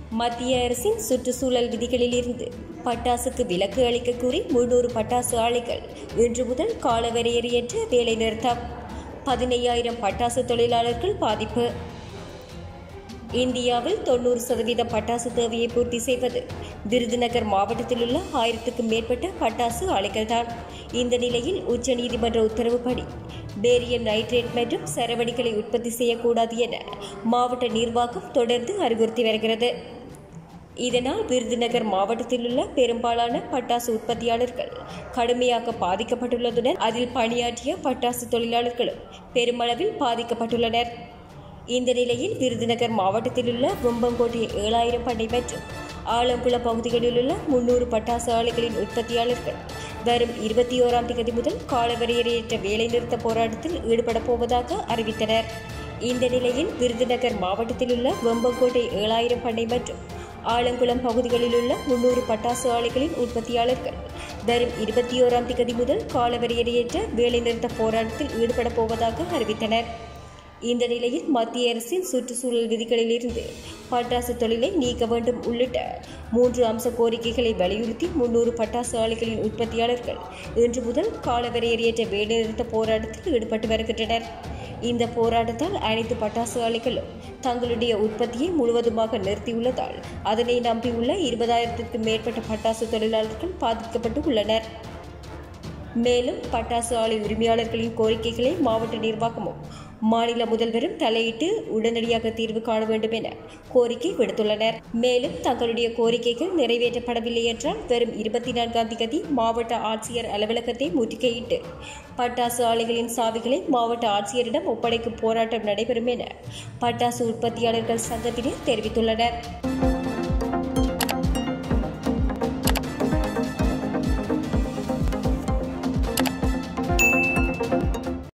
மத்திய அரசின் சுற்றுச்சூழல் விதிகளிலிருந்து பட்டாசுக்கு விலக்கு அளிக்க கூறி 300 பட்டாசு ஆலைகள் இன்று முதல் காலவரையறையற்ற வேலைநிறுத்தம். 15,000 பட்டாசு தொழிலாளர்கள் பாதிப்பு. இந்தியாவில் 90% பட்டாசு தேவையை பூர்த்தி செய்வது விருதுநகர் மாவட்டத்தில் உள்ள 1000க்கும் மேற்பட்ட பட்டாசு ஆலைகள்தான். இந்த நிலையில் உச்சநீதிமன்ற உத்தரவுப்படி பேரியம் நைட்ரேட் மற்றும் சரவெடிகளை உற்பத்தி செய்யக்கூடாது என மாவட்ட நிர்வாகம் தொடர்ந்து அறிவுறுத்தி வருகிறது. இதனால் விருதுநகர் மாவட்டத்தில் உள்ள பெரும்பாலான பட்டாசு உற்பத்தியாளர்கள் கடுமையாக பாதிக்கப்பட்டுள்ளதுடன் அதில் பணியாற்றிய பட்டாசு தொழிலாளர்களும் பெருமளவில் பாதிக்கப்பட்டுள்ளனர். இந்த நிலையில் விருதுநகர் மாவட்டத்தில் உள்ள வெம்பங்கோட்டை 7000 பண்ணை மற்றும் ஆலங்குளம் பகுதிகளில் உள்ள 300 பட்டாசு ஆலைகளின் உற்பத்தியாளர்கள் வரும் 21ஆம் தேதி முதல் காலவரையறையற்ற வேலைநிறுத்த போராட்டத்தில் ஈடுபட போவதாக அறிவித்தனர். இந்த நிலையில் விருதுநகர் மாவட்டத்தில் உள்ள வெம்பங்கோட்டை 7000 பண்ணை மற்றும் ஆலங்குளம் பகுதிகளில் உள்ள 300 பட்டாசு ஆலைகளின் உற்பத்தியாளர்கள் வரும் 21ஆம் தேதி முதல் காலவரையறையற்ற வேலைநிறுத்த போராட்டத்தில் ஈடுபட போவதாக அறிவித்தனர். இந்த நிலையில் மத்திய அரசின் சுற்றுச்சூழல் விதிகளிலிருந்து பட்டாசு தொழிலை நீக்க வேண்டும் உள்ளிட்ட 3 அம்ச கோரிக்கைகளை வலியுறுத்தி 300 பட்டாசு ஆலைகளின் உற்பத்தியாளர்கள் இன்று முதல் காலவரையறையற்ற வேலைநிறுத்த போராட்டத்தில் ஈடுபட்டு வருகின்றனர். இந்த போராட்டத்தால் அனைத்து பட்டாசு ஆலைகளும் தங்களுடைய உற்பத்தியை முழுவதுமாக நிறுத்தியுள்ளதால் அதனை நம்பியுள்ள 20,000க்கும் மேற்பட்ட பட்டாசு தொழிலாளர்கள் பாதிக்கப்பட்டு உள்ளனர். மேலும் பட்டாசு ஆலை உரிமையாளர்களின் கோரிக்கைகளை மாவட்ட நிர்வாகமும் மாநில முதல்வரும் தலையிட்டு உடனடியாக தீர்வு காண வேண்டும் என கோரிக்கை விடுத்துள்ளனர். மேலும் தங்களுடைய கோரிக்கைகள் நிறைவேற்றப்படவில்லை என்றால் வரும் 24ஆம் தேதி மாவட்ட ஆட்சியர் அலுவலகத்தை முற்றுகையிட்டு பட்டாசு ஆலைகளின் சாவிகளை மாவட்ட ஆட்சியரிடம் ஒப்படைக்கும் போராட்டம் நடைபெறும் என பட்டாசு உற்பத்தியாளர்கள் சங்கத்தினர் தெரிவித்துள்ளனர்.